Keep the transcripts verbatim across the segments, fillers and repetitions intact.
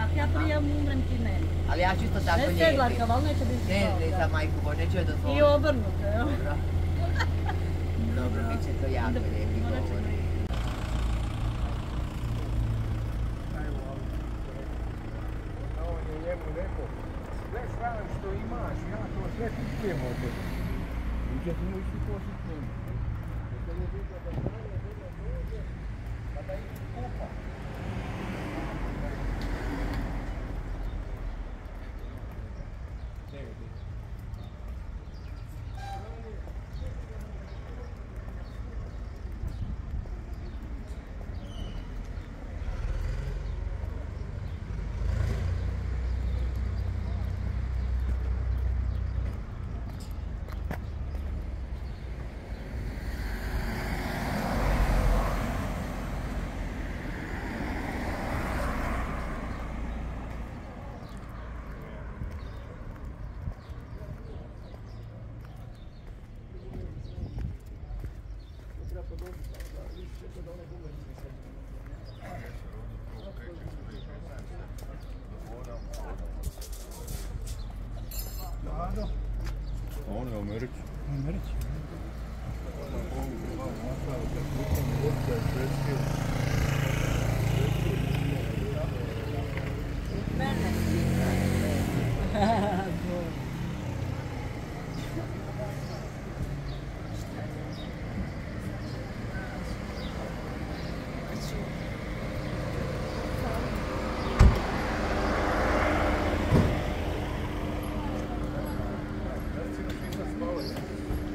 ja prijem umrem ti meni. Ali ja ću isto tako lijepim. Ne sedlarka, ali neće biti Ne, ne, za majku Bož, neću joj dozvoliti. I obrnuto, jel? Dobro. Dobro, bit će to jako lijepi govor. On je njemu rekao, sve stvari što imaš, ja to sve kupujem od tebe. Uđe ti mu isti posjet njemu. Kada je vidio da strane žene dođe, kada ih kupa. On je u Americi. U Americi.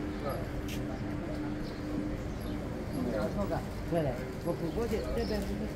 Gledaj, koliko god je tebe